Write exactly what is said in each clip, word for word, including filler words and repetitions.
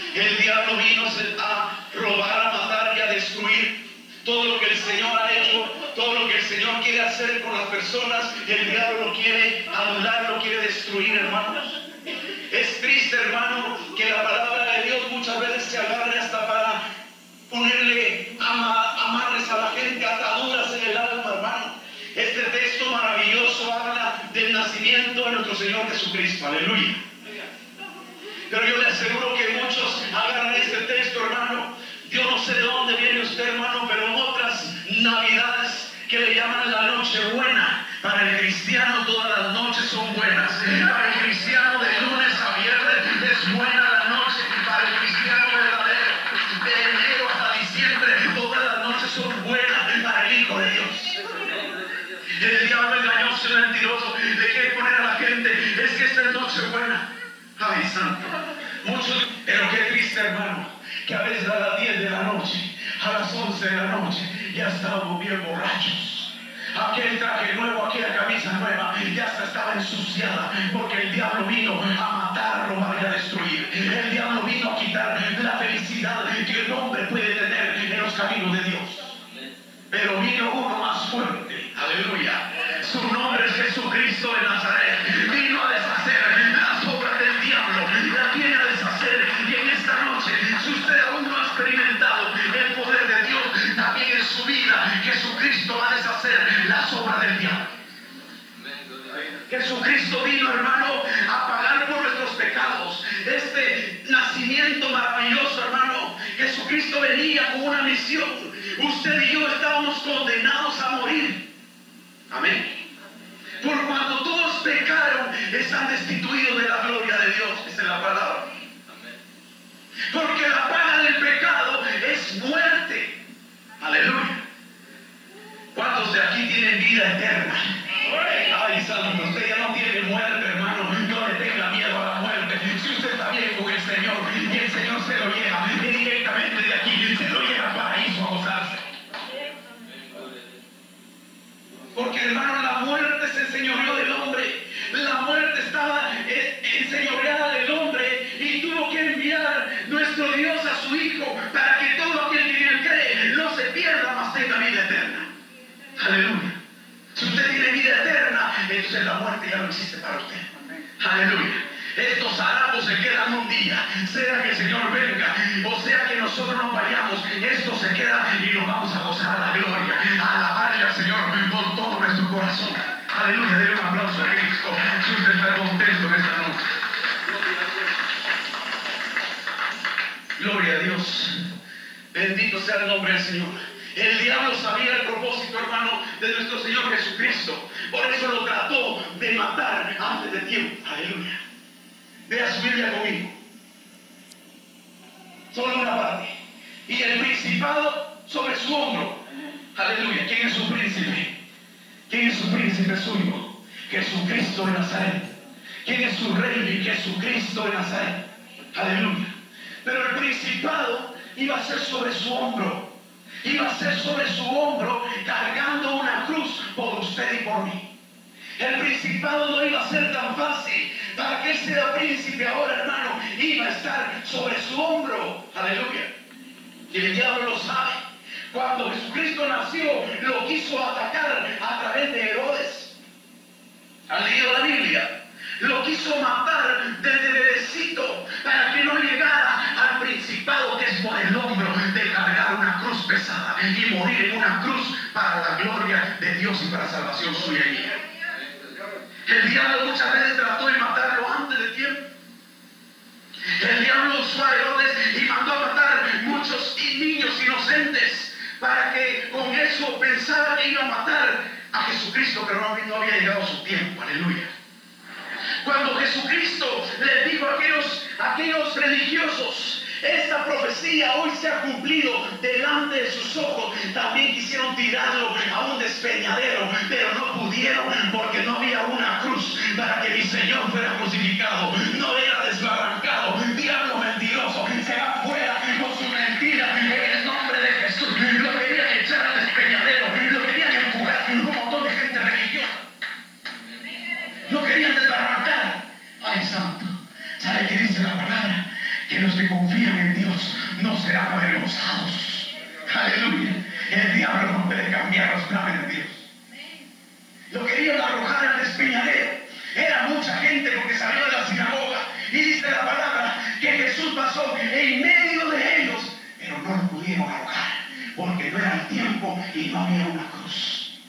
El diablo vino a robar, a matar y a destruir. Todo lo que el Señor ha hecho, todo lo que el Señor quiere hacer con las personas, el diablo lo quiere anular, lo quiere destruir, hermanos. Es triste, hermano, que la palabra de Dios muchas veces se agarre hasta para ponerle ama, amarres a la gente, ataduras en el alma, hermano. Este texto maravilloso habla del nacimiento de nuestro Señor Jesucristo. Aleluya. Pero yo le aseguro que muchos agarran este texto, hermano. Yo no sé de dónde viene usted, hermano, pero en otras navidades que le llaman la noche buena, para el cristiano todas las noches son buenas. Para el cristiano de lunes a viernes es buena la noche. Para el cristiano verdadero, de enero hasta diciembre, todas las noches son buenas para el Hijo de Dios. El diablo engañoso y mentiroso le quiere poner a la gente, es que esta es noche buena. Ay, santo. Muchos, pero qué triste, hermano, que a veces a las diez de la noche, a las once de la noche, ya estábamos bien borrachos. Aquel traje nuevo, aquella camisa nueva, ya se estaba ensuciada, porque el diablo vino a matar, a robar y a destruir. El diablo vino a quitar la felicidad que el hombre puede tener en los caminos de Dios. Pero vino uno más fuerte, aleluya. Su nombre es Jesucristo de Nazaret. Vino a deshacer las obras del diablo, la viene a deshacer. Y en esta noche, si usted aún no ha experimentado el poder de Dios, también en su vida, Jesucristo va a deshacer las obras del diablo. Jesucristo vino, hermano, a pagar por nuestros pecados. Este nacimiento maravilloso, hermano, Jesucristo venía con una misión. Usted y yo estábamos condenados a morir. Amén. Por cuando todos pecaron, están destituidos de la gloria de Dios. Esa es la palabra. Porque la paga del pecado es muerte. Aleluya. ¿Cuántos de aquí tienen vida eterna? Ay, santo, usted ya no tiene muerte, hermano. No le tenga miedo a la muerte. Si usted está bien con el Señor y el Señor se lo lleva y directamente de aquí, se lo lleva al paraíso a gozarse. Porque, hermano, la muerte se enseñoreó del hombre. La muerte estaba enseñoreada del hombre y tuvo que enviar nuestro Dios a su Hijo para que todo aquel que en él cree no se pierda, mas tenga vida eterna. Aleluya. Si usted tiene vida eterna, entonces la muerte ya no existe para usted. Aleluya. Estos harapos se quedan un día, sea que el Señor venga o sea que nosotros nos vayamos, esto se queda y nos vamos a gozar a la gloria, a alabarle al Señor con todo nuestro corazón. Aleluya, denle un aplauso a Cristo si usted está contento en esta noche. Gloria a Dios. Bendito sea el nombre del Señor. El diablo sabía el propósito, hermano, de nuestro Señor Jesucristo. Por eso lo trató de matar antes de tiempo. Aleluya. Vea su Biblia conmigo. Solo una parte. Y el principado sobre su hombro. Aleluya. ¿Quién es su príncipe? ¿Quién es su príncipe suyo? Jesucristo de Nazaret. ¿Quién es su rey? Jesucristo de Nazaret. Aleluya. Pero el principado iba a ser sobre su hombro. Iba a ser sobre su hombro cargando una cruz por usted y por mí. El principado no iba a ser tan fácil. Para que él sea príncipe ahora, hermano, iba a estar sobre su hombro. Aleluya. Y el diablo lo sabe. Cuando Jesucristo nació, lo quiso atacar a través de Herodes. ¿Han leído la Biblia? Lo quiso matar desde bebecito para que no llegara al principado que es por el hombro de cargar una cruz pesada y morir en una cruz para la gloria de Dios y para la salvación suya y mía. El diablo muchas veces trató de matarlo antes de tiempo. El diablo usó a Herodes y mandó a matar muchos niños inocentes para que con eso pensaba que iba a matar a Jesucristo, pero no había llegado su tiempo. Aleluya. Cuando Jesucristo les dijo a aquellos, a aquellos religiosos, esta profecía hoy se ha cumplido delante de sus ojos, también quisieron tirarlo a un despeñadero, pero no pudieron porque no había una cruz para que mi Señor fuera crucificado. No era desbarrancado. Diablo mentiroso, se va fuera con su mentira en el nombre de Jesús. Lo querían echar al despeñadero, lo querían empujar un montón de gente religiosa. Lo querían desbarrancar. Ay, santo. ¿Sabe qué dice la palabra? Que los que confían en Dios no serán avergonzados. Aleluya. El diablo no puede cambiar los planes de Dios. Lo querían arrojar al despeñadero. Era mucha gente porque salió de la sinagoga. Y dice la palabra que Jesús pasó en medio de ellos, pero no lo pudieron arrojar porque no era el tiempo y no había una cruz.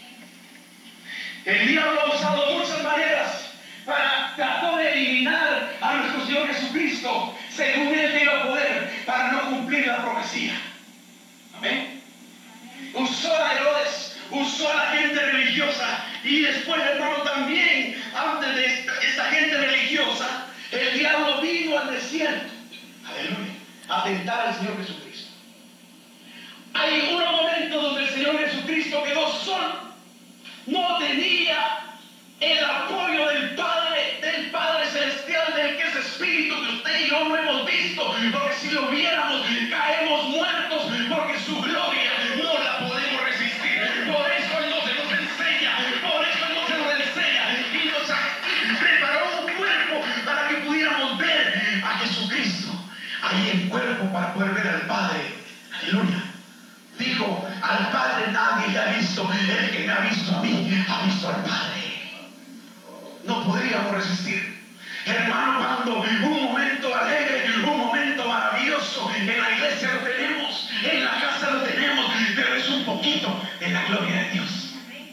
El diablo ha usado muchas maneras para tratar de eliminar a nuestro Señor Jesucristo según él tenga poder para no cumplir la profecía. Amén. Usó a Herodes, usó a la gente religiosa y después, hermano, también antes de esta, esta gente religiosa, el diablo vino al desierto, aleluya, a tentar al Señor Jesucristo. Hay un momento donde el Señor Jesucristo quedó solo, no tenía el apoyo del Padre, del Padre Celestial, del que es Espíritu, que usted y yo no hemos visto, porque si lo viéramos caemos muertos, porque su gloria no la podemos resistir. Por eso Él no se nos enseña, por eso Él no se nos enseña, y nos preparó un cuerpo para que pudiéramos ver a Jesucristo ahí en cuerpo para poder ver al Padre. Aleluya. Dijo, al Padre nadie le ha visto, el que me ha visto a mí ha visto al Padre. No podríamos resistir. Hermano, cuando un momento alegre, un momento maravilloso, en la iglesia lo tenemos, en la casa lo tenemos, pero es un poquito de la gloria de Dios.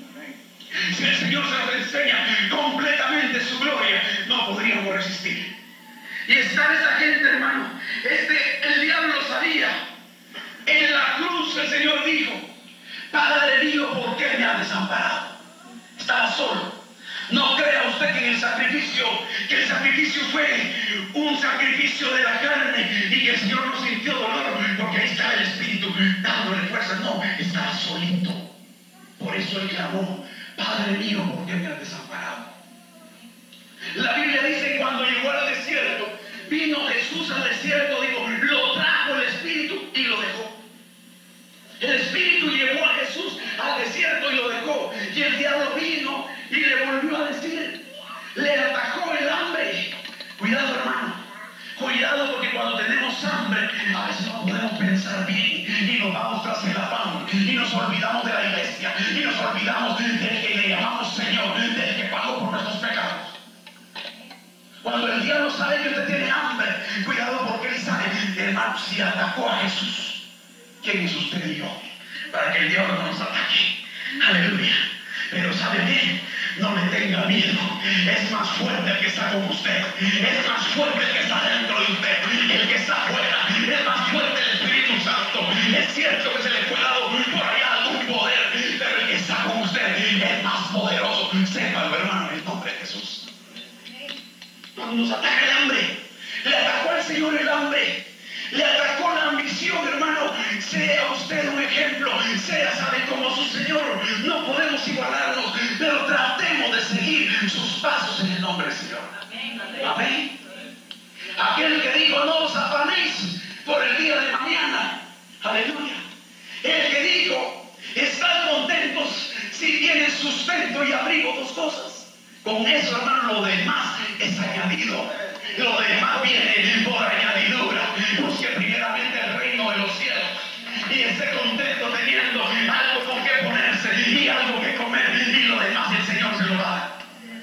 Si el Señor se nos enseña completamente su gloria, no podríamos resistir. Y está esa gente, hermano, este, el diablo lo sabía. En la cruz el Señor dijo, Padre mío, ¿por qué me has desamparado? Estaba solo. No crea usted que en el sacrificio, que el sacrificio fue un sacrificio de la carne y que el Señor no sintió dolor porque ahí está el Espíritu dándole fuerza. No, estaba solito. Por eso Él clamó, Padre mío, ¿por qué me has desamparado? La Biblia dice que cuando llegó al desierto, vino Jesús al desierto, digo, lo trajo el Espíritu y lo dejó. El Espíritu llevó a Jesús al desierto y lo dejó. Y el diablo vino y le volvió a decir, le atajó el hambre. Cuidado, hermano, cuidado, porque cuando tenemos hambre a veces no podemos pensar bien y nos vamos tras el afán y nos olvidamos de la iglesia y nos olvidamos del que le llamamos Señor, del que pagó por nuestros pecados. Cuando el diablo sabe que usted tiene hambre, cuidado, porque él sabe, hermano, si atacó a Jesús, ¿quién es usted y yo? Para que el diablo no nos ataque. Aleluya. Pero ¿sabe bien? No le tenga miedo. Es más fuerte el que está con usted. Es más fuerte el que está dentro de usted. El que está afuera. Es más fuerte el Espíritu Santo. Es cierto que se le fue dado por allá algún poder, pero el que está con usted es más poderoso. Sépalo, hermano, en el nombre de Jesús. Cuando nos ataca el hambre, le atacó al Señor el hambre. Le atacó la ambición, hermano. Sea usted un ejemplo. Sea, sabe, como su Señor. No podemos igualarnos, pero tratemos de seguir sus pasos en el nombre del Señor. Amén. Aquel que dijo, no os afanéis por el día de mañana. Aleluya. El que dijo, estad contentos si tienen sustento y abrigo, dos cosas. Con eso, hermano, lo demás es añadido. Lo demás viene por añadidura. Busque primeramente el reino de los cielos y esté contento teniendo algo con que ponerse y algo que comer, y lo demás el Señor se lo da.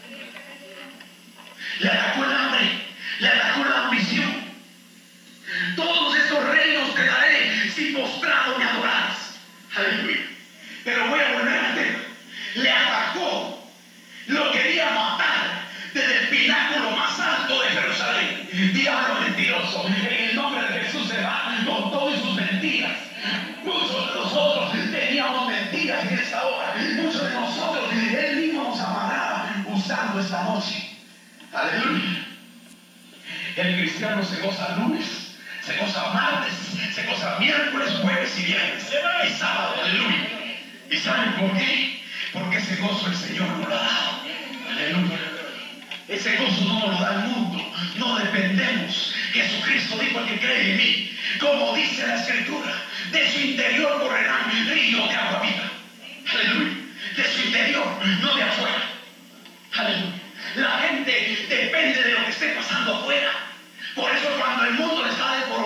Le atacó el hambre, le atacó la ambición. Todos esos reinos te daré si postrado me adoraras. Aleluya. Pero voy a volver al tema. Le atacó, lo quería matar desde el pináculo más alto de Jerusalén. Diablo mentiroso, en el nombre de Jesús se va con todas sus mentiras. Muchos de nosotros teníamos mentiras en esta hora. Muchos de nosotros, Él mismo nos amarraba usando esta noche.Aleluya. El cristiano se goza lunes, se goza martes, se goza miércoles, jueves y viernes y sábado. Aleluya. ¿Y saben por qué? Porque ese gozo el Señor nos lo ha dado. Aleluya. Ese gozo no nos lo da el mundo. No dependemos. Jesucristo dijo, el que cree en mí, como dice la Escritura, de su interior correrán ríos de agua viva. Aleluya. De su interior, no de afuera. Aleluya. La gente depende de lo que esté pasando afuera. Por eso cuando el mundo le está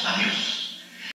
a Dios.